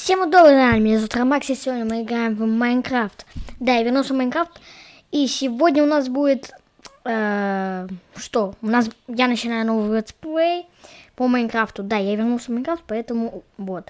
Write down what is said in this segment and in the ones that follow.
Всем доброго дня, меня зовут Ромакс, и сегодня мы играем в Майнкрафт. Да, я вернулся в Майнкрафт, и сегодня у нас будет, я начинаю новый летсплей по Майнкрафту. Да, я вернулся в Майнкрафт, поэтому вот.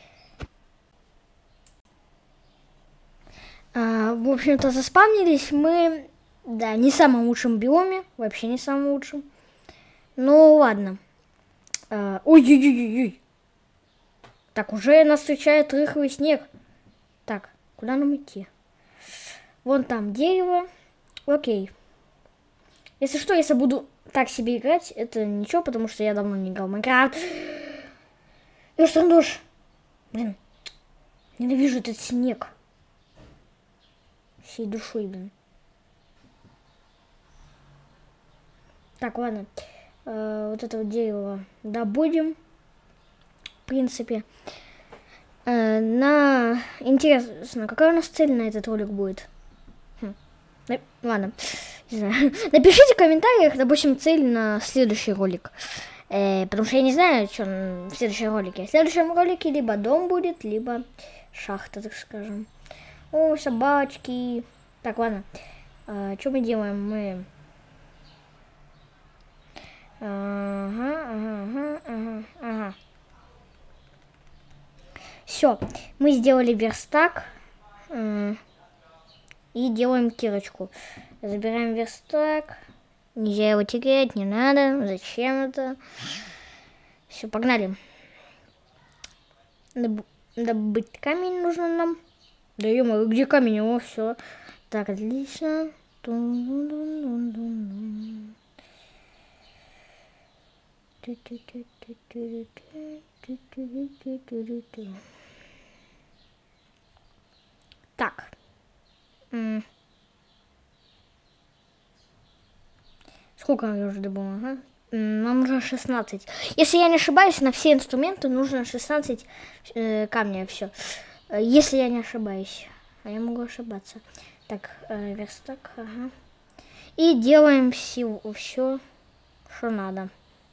В общем-то, заспавнились мы, да, не в самом лучшем биоме, вообще не самым лучшим. Ну, ладно. Ой-ой-ой-ой. Так, уже нас встречает рыхлый снег. Так, куда нам идти? Вон там дерево. Окей. Если что, если буду так себе играть, это ничего, потому что я давно не играл в Майнкрафт. Ну что, нож? Блин, ненавижу этот снег. Всей душой, блин. Так, ладно. Вот это вот дерево добудем. В принципе. Интересно, какая у нас цель на этот ролик будет? Ладно, не знаю. Напишите в комментариях, допустим, цель на следующий ролик. Потому что я не знаю, что в следующем ролике. В следующем ролике либо дом будет, либо шахта, так скажем. О, собачки. Так, ладно. Что мы делаем? Мы... Ага. Все, мы сделали верстак и делаем кирочку. Забираем верстак. Нельзя его терять, не надо. Зачем это? Все, погнали. Добыть камень нужно нам. Да ё-моё, где камень? О, все. Так, отлично. Так. Сколько я уже добыла? Ага. Нам нужно 16. Если я не ошибаюсь, на все инструменты нужно 16 камня. Все. Если я не ошибаюсь. А я могу ошибаться. Так, верстак. Ага. И делаем все, что надо.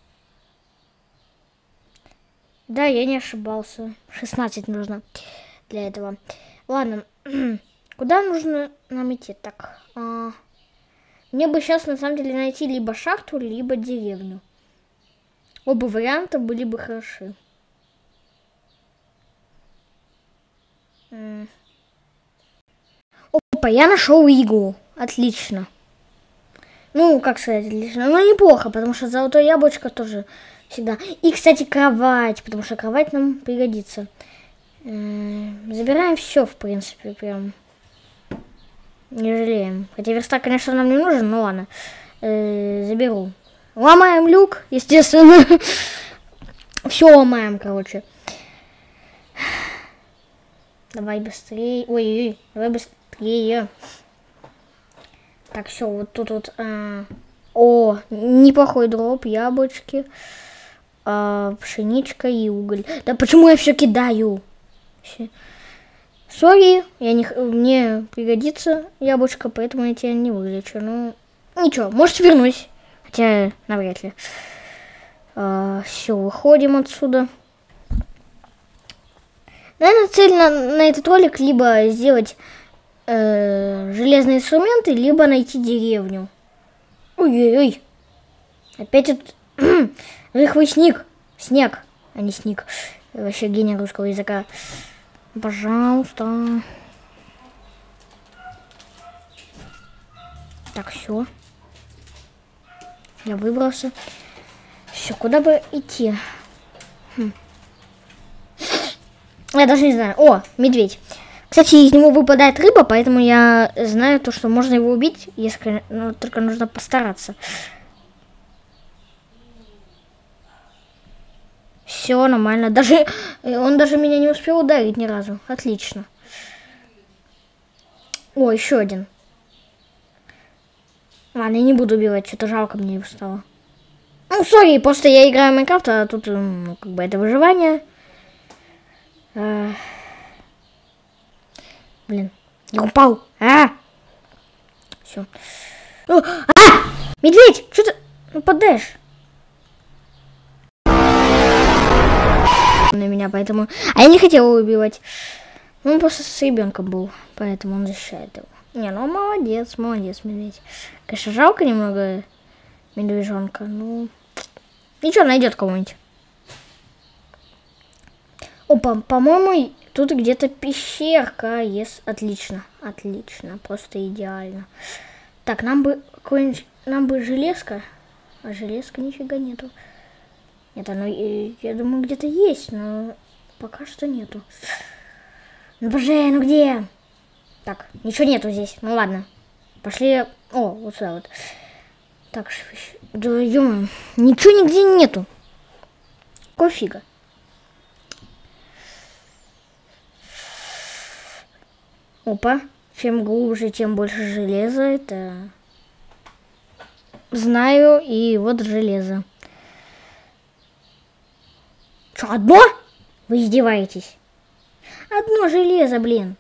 Да, я не ошибался. 16 нужно для этого. Ладно. Куда нужно нам идти? Так. Мне бы сейчас на самом деле найти либо шахту, либо деревню. Оба варианта были бы хороши. Опа, я нашел иглу. Отлично. Ну, как сказать, отлично. Ну, неплохо, потому что золотое яблочко тоже всегда. И, кстати, кровать, потому что кровать нам пригодится. Забираем все, в принципе, прям. Не жалеем. Хотя верстак, конечно, нам не нужен, но ладно. Заберу. Ломаем люк, естественно. Все ломаем, короче. Давай быстрее. Ой-ой-ой, давай быстрее. Так, все, вот тут вот. О, неплохой дроп, яблочки, пшеничка и уголь. Да почему я все кидаю? Сори, мне пригодится яблочко, поэтому я тебя не вылечу. Ну, ничего, может вернусь. Хотя, навряд ли. Все, выходим отсюда. Наверное, цель на этот ролик либо сделать железные инструменты, либо найти деревню. Ой-ой-ой. Опять этот рыхлый снег. Снег, а не снег. Вообще гений русского языка. Пожалуйста. Так, все. Я выбрался. Все, куда бы идти? Я даже не знаю. О, медведь. Кстати, из него выпадает рыба, поэтому я знаю то, что можно его убить, если, ну, только нужно постараться. Все нормально. Он даже меня не успел ударить ни разу. Отлично. О, еще один. Ладно, я не буду убивать, что-то жалко мне его стало. Ну, сори, просто я играю в Майнкрафт, а тут, ну, как бы это выживание. Блин, я упал. Все. Медведь, что ты нападаешь? на меня, поэтому... А я не хотела его убивать. Ну, он просто с ребенком был, поэтому он защищает его. Не, ну молодец, медведь. Конечно, жалко немного медвежонка, ну... Ничего, найдет кого-нибудь. Опа, по-моему, тут где-то пещерка есть. Отлично, просто идеально. Так, нам бы железка. А железка нифига нету. Нет, оно, я думаю, где-то есть, но пока что нету. Ну, боже, ну где? Так, ничего нету здесь. Ну ладно. Пошли. О, вот сюда вот. Так, да, ё-моё, ничего нигде нету. Какого фига? Опа. Чем глубже, тем больше железа. Это... Знаю, и вот железо. Что, одно? Вы издеваетесь? Одно железо, блин.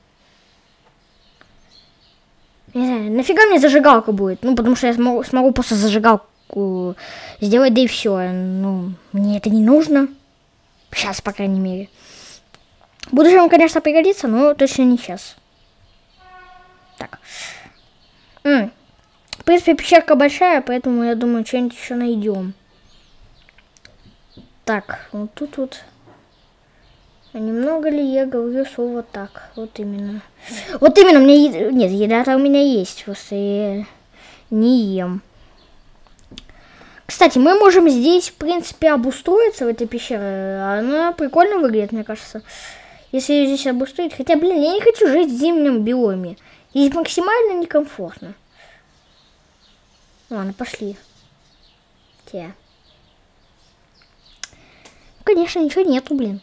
Не знаю, нафига мне зажигалка будет? Ну, потому что я смогу просто зажигалку сделать, да и все. Ну, мне это не нужно. Сейчас, по крайней мере. В будущем, конечно, пригодится, но точно не сейчас. Так. В принципе, пещерка большая, поэтому я думаю, что-нибудь еще найдем. Так, вот тут вот. А немного ли я говорю слово так? Вот именно. Вот именно, мне нет, еда-то у меня есть, просто я не ем. Кстати, мы можем здесь, в принципе, обустроиться в этой пещере. Она прикольно выглядит, мне кажется. Если ее здесь обустроить. Хотя, блин, я не хочу жить в зимнем биоме. Здесь максимально некомфортно. Ладно, пошли. Те. Конечно, ничего нету, блин.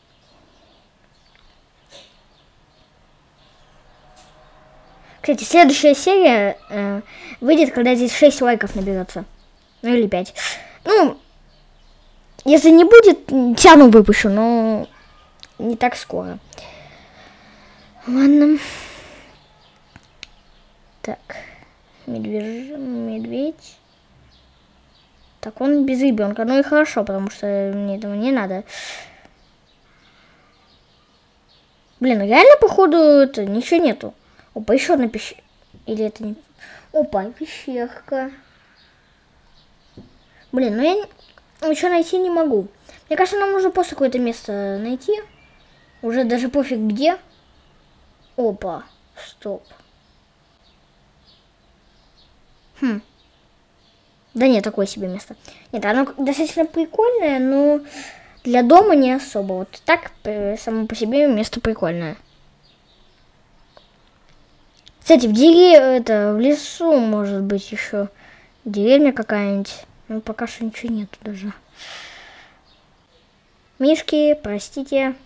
Кстати, следующая серия выйдет, когда здесь 6 лайков наберется. Ну или 5. Ну, если не будет, тяну выпущу, но не так скоро. Ладно. Так. Медведь. Так, он без ребенка. Ну и хорошо, потому что мне этого не надо. Блин, реально, походу, это ничего нету. Опа, еще одна пещера. Или это не... Опа, пещерка. Блин, ну я ничего найти не могу. Мне кажется, нам нужно просто какое-то место найти. Уже даже пофиг где. Опа, стоп. Да нет, такое себе место. Нет, оно достаточно прикольное, но для дома не особо. Вот так само по себе место прикольное. Кстати, в лесу может быть еще деревня какая-нибудь. Ну, пока что ничего нету даже. Мишки, простите.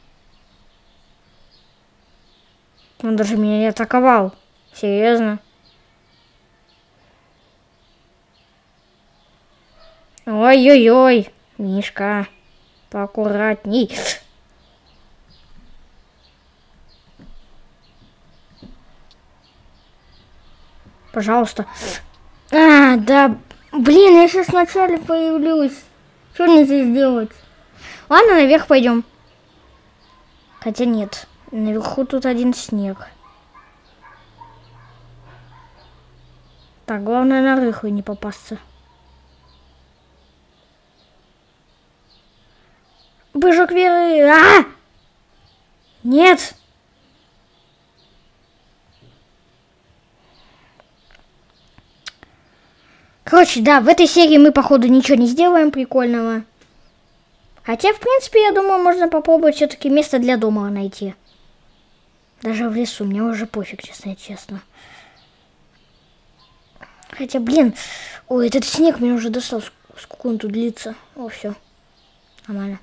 Он даже меня не атаковал. Серьезно. Ой-ой-ой, Мишка, поаккуратней. Пожалуйста. Да, блин, я сейчас вначале появлюсь. Что мне здесь делать? Ладно, наверх пойдем. Хотя нет, наверху тут один снег. Так, главное на рыхлый не попасться. Быжок веры. Нет. Короче, да, в этой серии мы, походу, ничего не сделаем прикольного. Хотя, в принципе, я думаю, можно попробовать все-таки место для дома найти. Даже в лесу, мне уже пофиг, честно. Хотя, блин, ой, этот снег меня уже достал, сколько он тут длится. О, все, нормально.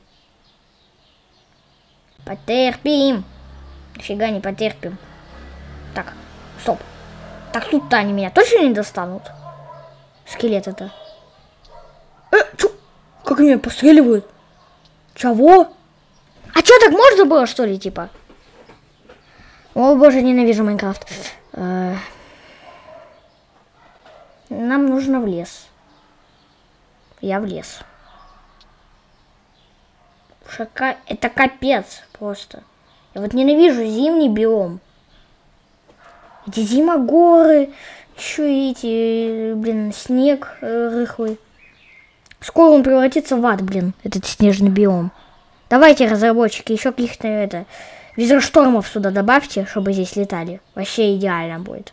Потерпим. Нифига не потерпим. Так, стоп. Так тут-то они меня точно не достанут? Скелет это. Чё? Как меня постреливают? Чего? А чё, так можно было, что ли, типа? О, боже, ненавижу Майнкрафт. Нам нужно в лес. Я в лес. Это капец просто. Я вот ненавижу зимний биом. Эти зимогоры, еще и эти, блин, снег рыхлый. Скоро он превратится в ад, блин, этот снежный биом. Давайте, разработчики, еще каких-то визерштормов сюда добавьте, чтобы здесь летали. Вообще идеально будет.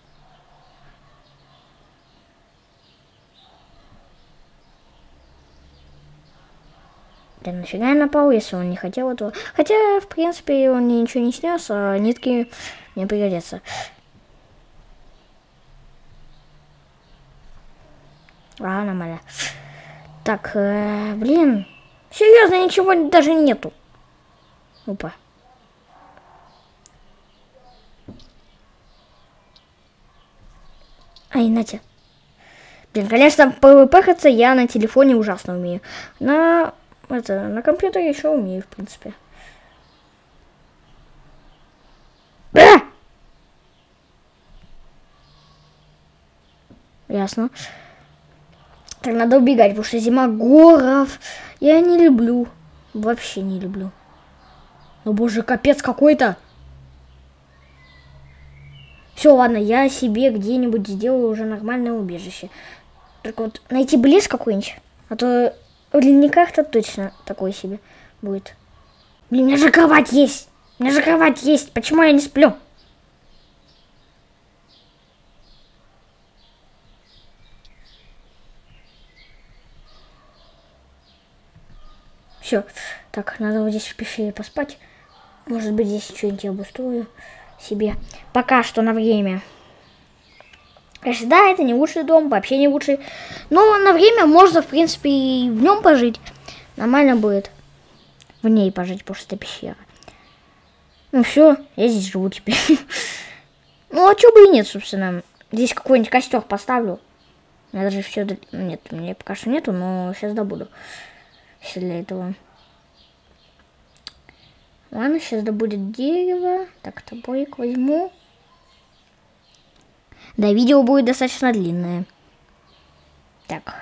Блин, нафига я напал, если он не хотел этого? Хотя, в принципе, он мне ничего не снес, а нитки мне пригодятся. А, нормально. Так, блин. Серьезно, ничего даже нету. Опа. Ай, Натя. Блин, конечно, PvP-хаться я на телефоне ужасно умею. На компьютере еще умею, в принципе. Ясно. Так, надо убегать, потому что зима горов. Я не люблю. Вообще не люблю. О боже, капец какой-то. Все, ладно, я себе где-нибудь сделаю уже нормальное убежище. Только вот найти блеск какой-нибудь. А то в ледниках-то точно такой себе будет. Блин, у меня же кровать есть. У меня же кровать есть. Почему я не сплю? Все. Так, надо вот здесь в пещере поспать. Может быть, здесь что-нибудь обустрою себе. Пока что на время. Конечно, да, это не лучший дом, вообще не лучший. Но на время можно, в принципе, и в нем пожить. Нормально будет в ней пожить, потому что это пещера. Ну все, я здесь живу теперь. Ну, а чего бы и нет, собственно. Здесь какой-нибудь костер поставлю. У меня даже все... Нет, у меня пока что нету, но сейчас добуду. Все для этого. Ладно, сейчас добудет дерево. Так, топорик возьму. Да, видео будет достаточно длинное. Так.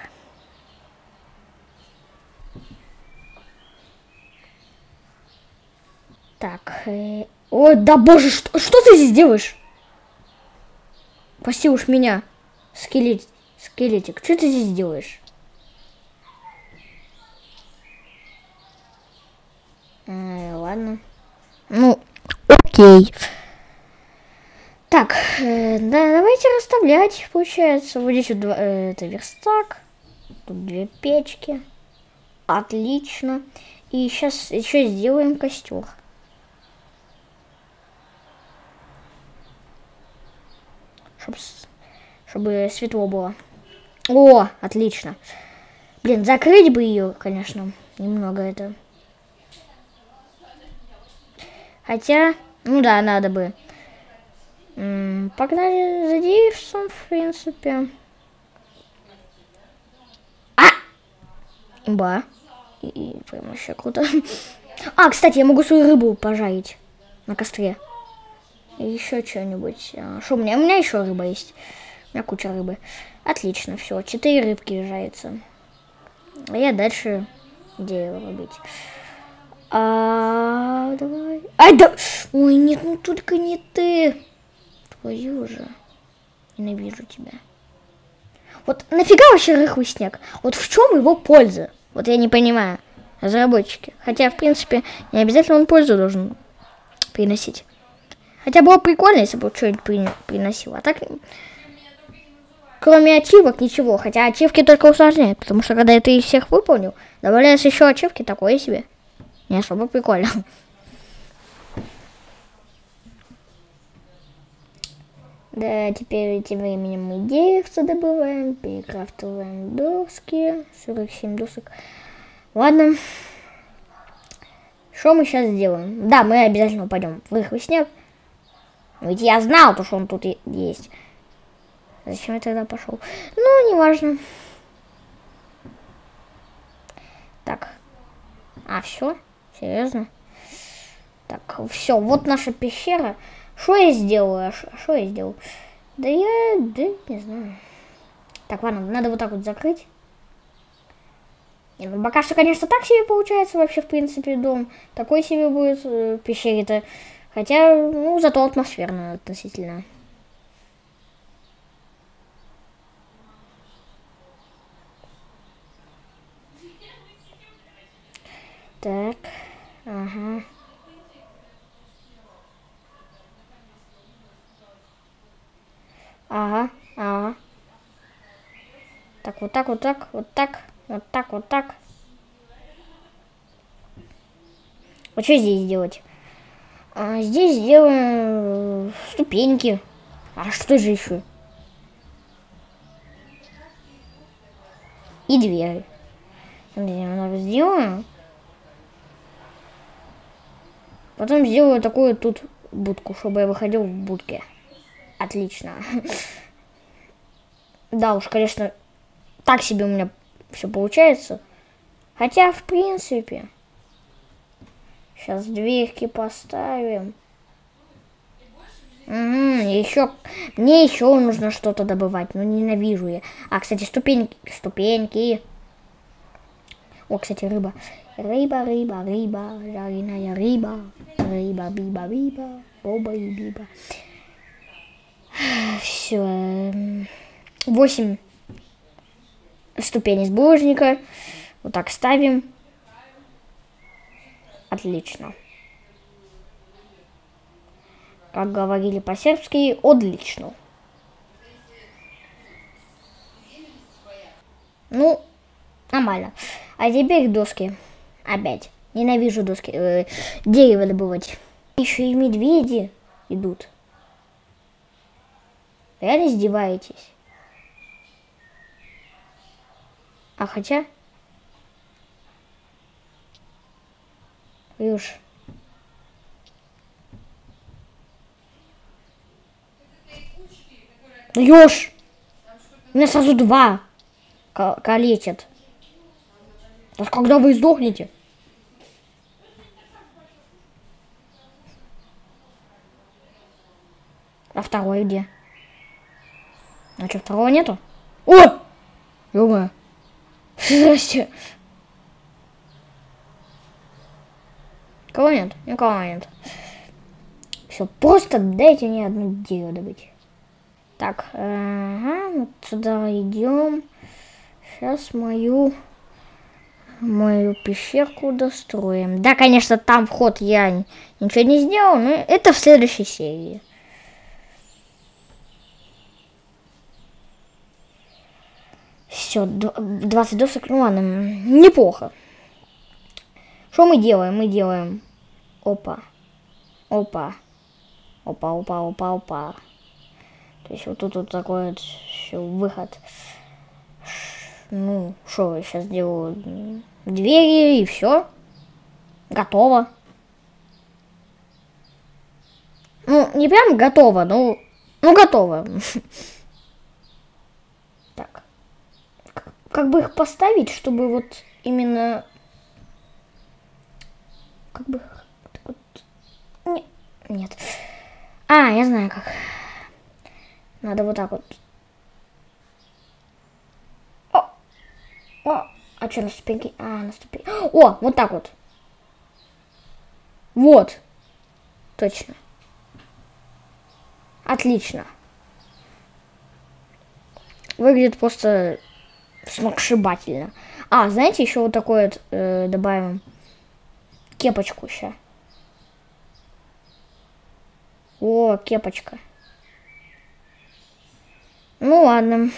Так. Ой, да боже, что ты здесь делаешь? Прости уж меня. Скелетик, что ты здесь делаешь? Ладно. Ну, окей. Так, да, давайте расставлять, получается. Вот здесь вот это верстак. Тут 2 печки. Отлично. И сейчас еще сделаем костер. Чтобы светло было. О, отлично. Блин, закрыть бы ее, конечно, немного это. Хотя, ну да, надо бы. Погнали за деревцем, в принципе. Имба. И прям вообще круто. А, кстати, я могу свою рыбу пожарить на костре. И еще что-нибудь. Что у меня? У меня еще рыба есть. У меня куча рыбы. Отлично, все. 4 рыбки жарятся. А я дальше дерево рубить. Давай. Ай, да! Ой, нет, ну только не ты. Твою же. Ненавижу тебя. Вот нафига вообще рыхлый снег? Вот в чем его польза? Вот я не понимаю. Разработчики. Хотя, в принципе, не обязательно он пользу должен приносить. Хотя было прикольно, если бы что-нибудь приносил. А так, кроме ачивок, ничего. Хотя ачивки только усложняют. Потому что когда ты их всех выполнил, добавляешь еще ачивки, такое себе. Не особо прикольно. Да, теперь тем временем мы деревца добываем, перекрафтываем доски, 47 досок. Ладно. Что мы сейчас сделаем? Да, мы обязательно пойдем в рыхлый снег. Ведь я знал, что он тут есть. Зачем я тогда пошел? Ну, неважно. Так. Все? Серьезно? Так, все, вот наша пещера. Что я сделала? Что я сделал? Да не знаю. Так, ладно, надо вот так вот закрыть. Не, ну пока что, конечно, так себе получается вообще, в принципе, дом. Такой себе будет в пещере-то. Хотя, ну, зато атмосферно относительно. Так, ага. Ага, ага. Так, вот так, вот так, вот так, вот так, вот так. Вот что здесь делать? Здесь сделаем ступеньки. А что же еще? И двери. Сделаю. Потом сделаю такую тут будку, чтобы я выходил в будке. Отлично. Да уж, конечно, так себе у меня все получается. Хотя, в принципе, сейчас дверки поставим. Еще, мне еще нужно что-то добывать, но ненавижу я. А, кстати, ступеньки. О, кстати, рыба. Рыба, жареная рыба. Рыба, биба, боба и биба. Все. 8 ступеней с булыжника. Вот так ставим. Отлично. Как говорили по-сербски, отлично. Ну, нормально. А теперь доски. Опять. Ненавижу доски. Дерево добывать. Еще и медведи идут. Реально издеваетесь? А хотя... Юж. Ёж! Меня сразу 2 калечат. А когда вы сдохнете? А второй где? А что, второго нету? О! Ё-моё. Здрасте. Кого нет? Никого нет. Все, просто дайте мне одно дерево добыть. Так, ага, вот сюда идем. Сейчас мою пещерку достроим. Да, конечно, там вход я ничего не сделал, но это в следующей серии. Все, 20 досок, ну ладно, неплохо. Что мы делаем? Мы делаем опа. То есть вот тут вот такой вот все выход. Ну, что я сейчас делаю? Двери и все. Готово. Ну, не прям готово, но готово. Так. Как бы их поставить, чтобы вот именно... Как бы... Так вот... Нет. Я знаю как. Надо вот так вот. А что на ступеньке? На ступеньке. О, вот так вот. Вот. Точно. Отлично. Выглядит просто сногсшибательно. Знаете, еще вот такой вот добавим кепочку сейчас. О, кепочка. Ну ладно.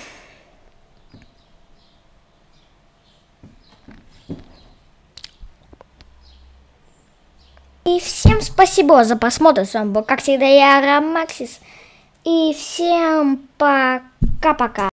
И всем спасибо за просмотр. С вами был, как всегда, я, Ромаксис. И всем пока-пока.